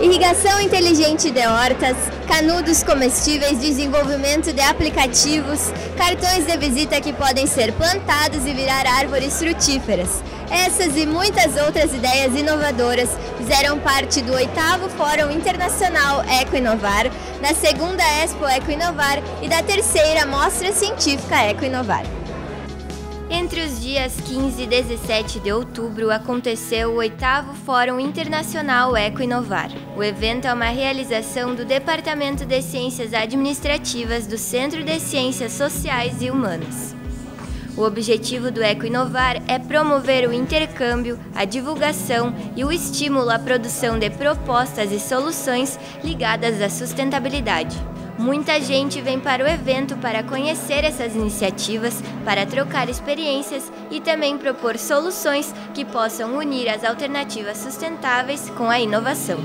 Irrigação inteligente de hortas, canudos comestíveis, desenvolvimento de aplicativos, cartões de visita que podem ser plantados e virar árvores frutíferas. Essas e muitas outras ideias inovadoras fizeram parte do 8º Fórum Internacional Eco-Inovar, da 2ª Expo Eco-Inovar e da 3ª Mostra Científica Eco-Inovar. Entre os dias 15 e 17 de outubro aconteceu o 8º Fórum Internacional Eco-Inovar. O evento é uma realização do Departamento de Ciências Administrativas do Centro de Ciências Sociais e Humanas. O objetivo do Eco-Inovar é promover o intercâmbio, a divulgação e o estímulo à produção de propostas e soluções ligadas à sustentabilidade. Muita gente vem para o evento para conhecer essas iniciativas, para trocar experiências e também propor soluções que possam unir as alternativas sustentáveis com a inovação.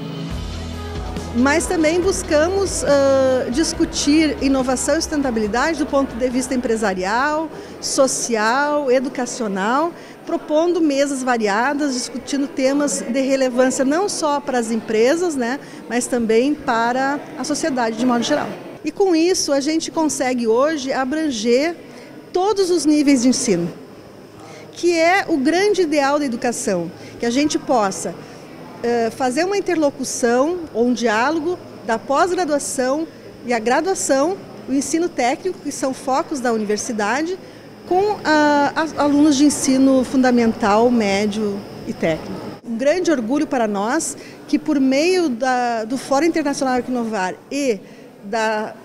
Mas também buscamos discutir inovação e sustentabilidade do ponto de vista empresarial, social, educacional, propondo mesas variadas, discutindo temas de relevância não só para as empresas, mas também para a sociedade de modo geral. E com isso a gente consegue hoje abranger todos os níveis de ensino, que é o grande ideal da educação, que a gente possa fazer uma interlocução ou um diálogo da pós-graduação e a graduação, o ensino técnico, que são focos da universidade, com alunos de ensino fundamental, médio e técnico. Um grande orgulho para nós que, por meio do Fórum Internacional Eco-Inovar e da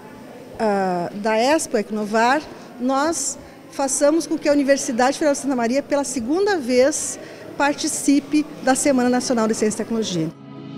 Expo Eco-Inovar, nós façamos com que a Universidade Federal de Santa Maria, pela 2ª vez, participe da Semana Nacional de Ciência e Tecnologia.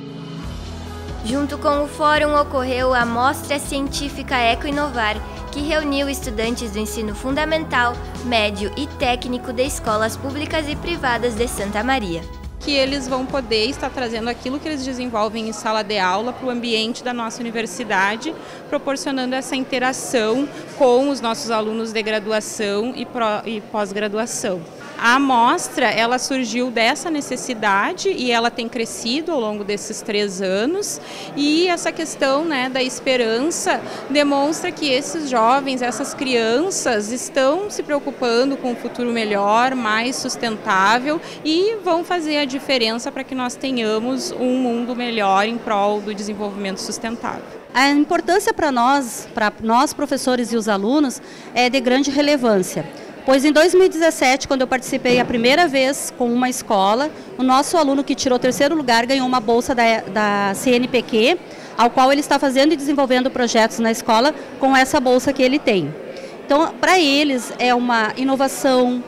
Junto com o fórum ocorreu a Mostra Científica Eco-Inovar, que reuniu estudantes do ensino fundamental, médio e técnico de escolas públicas e privadas de Santa Maria. Que eles vão poder estar trazendo aquilo que eles desenvolvem em sala de aula para o ambiente da nossa universidade, proporcionando essa interação com os nossos alunos de graduação e pós-graduação. A amostra, ela surgiu dessa necessidade e ela tem crescido ao longo desses 3 anos, e essa questão da esperança demonstra que esses jovens, essas crianças estão se preocupando com um futuro melhor, mais sustentável, e vão fazer a diferença para que nós tenhamos um mundo melhor em prol do desenvolvimento sustentável. A importância para nós professores e os alunos, é de grande relevância. Pois em 2017, quando eu participei a primeira vez com uma escola, o nosso aluno que tirou 3º lugar ganhou uma bolsa da CNPq, ao qual ele está fazendo e desenvolvendo projetos na escola com essa bolsa que ele tem. Então, para eles é uma inovação,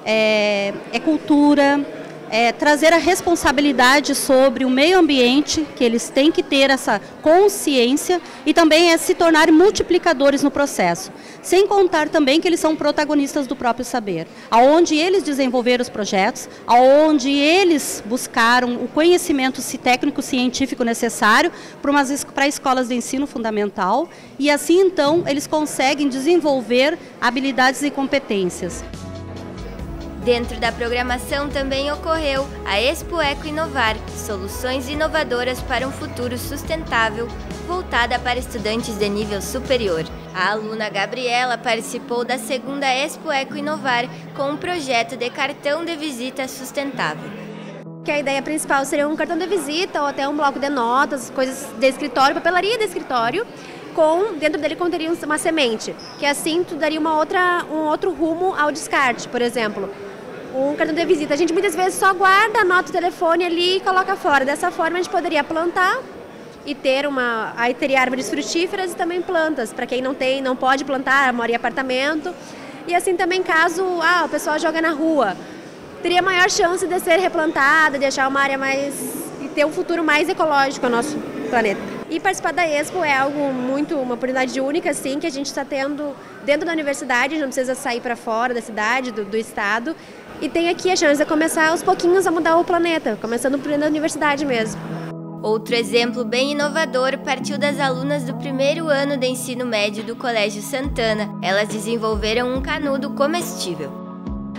é cultura, trazer a responsabilidade sobre o meio ambiente, que eles têm que ter essa consciência, e também se tornarem multiplicadores no processo. Sem contar também que eles são protagonistas do próprio saber, aonde eles desenvolveram os projetos, aonde eles buscaram o conhecimento técnico-científico necessário para escolas de ensino fundamental, e assim então eles conseguem desenvolver habilidades e competências. Dentro da programação também ocorreu a Expo Eco-Inovar, soluções inovadoras para um futuro sustentável, voltada para estudantes de nível superior. A aluna Gabriela participou da 2ª Expo Eco-Inovar com um projeto de cartão de visita sustentável. Que a ideia principal seria um cartão de visita ou até um bloco de notas, coisas de escritório, papelaria de escritório, dentro dele conteria uma semente, que assim tu daria um outro rumo ao descarte, por exemplo. Um cartão de visita, a gente muitas vezes só guarda, anota o telefone ali e coloca fora. Dessa forma a gente poderia plantar e aí teria árvores frutíferas e também plantas, para quem não pode plantar, mora em apartamento. E assim também caso o pessoal joga na rua, teria maior chance de ser replantada, de achar uma área e ter um futuro mais ecológico ao nosso planeta. E participar da Expo é uma oportunidade única, assim, que a gente está tendo dentro da universidade, não precisa sair para fora da cidade, do estado. E tem aqui a chance de começar aos pouquinhos a mudar o planeta, começando por dentro da universidade mesmo. Outro exemplo bem inovador partiu das alunas do 1º ano de ensino médio do Colégio Santana. Elas desenvolveram um canudo comestível.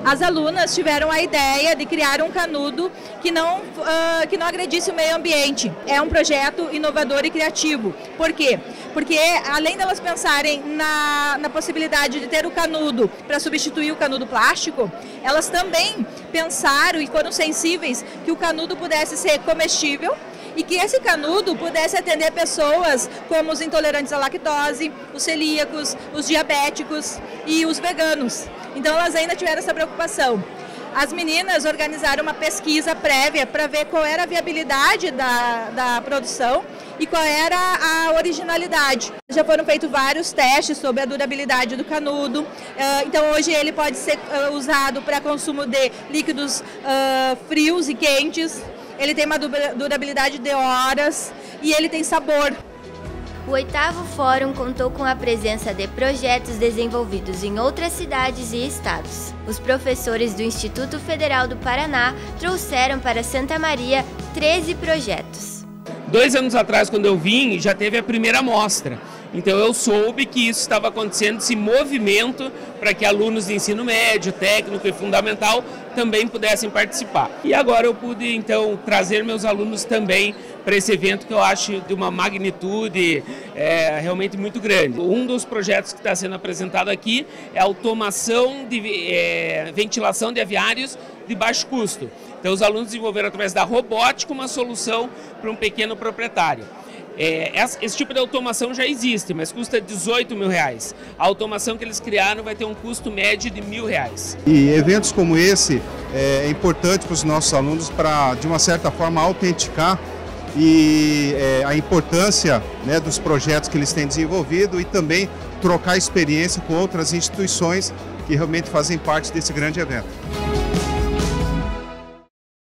as alunas tiveram a ideia de criar um canudo que não agredisse o meio ambiente. É um projeto inovador e criativo. Por quê? Porque além delas pensarem na possibilidade de ter o canudo para substituir o canudo plástico, elas também pensaram e foram sensíveis que o canudo pudesse ser comestível e que esse canudo pudesse atender pessoas como os intolerantes à lactose, os celíacos, os diabéticos e os veganos. Então elas ainda tiveram essa preocupação. As meninas organizaram uma pesquisa prévia para ver qual era a viabilidade da produção e qual era a originalidade. Já foram feitos vários testes sobre a durabilidade do canudo, então hoje ele pode ser usado para consumo de líquidos frios e quentes, ele tem uma durabilidade de horas e ele tem sabor. O 8º Fórum contou com a presença de projetos desenvolvidos em outras cidades e estados. Os professores do Instituto Federal do Paraná trouxeram para Santa Maria 13 projetos. 2 anos atrás, quando eu vim, já teve a primeira mostra. Então eu soube que isso estava acontecendo, esse movimento para que alunos de ensino médio, técnico e fundamental também pudessem participar. E agora eu pude então trazer meus alunos também para esse evento que eu acho de uma magnitude realmente muito grande. Um dos projetos que está sendo apresentado aqui é a automação de ventilação de aviários de baixo custo. Então os alunos desenvolveram através da robótica uma solução para um pequeno proprietário. Esse tipo de automação já existe, mas custa R$18 mil. A automação que eles criaram vai ter um custo médio de R$1.000. E eventos como esse é importante para os nossos alunos para, de uma certa forma, autenticar a importância, né, dos projetos que eles têm desenvolvido e também trocar experiência com outras instituições que realmente fazem parte desse grande evento.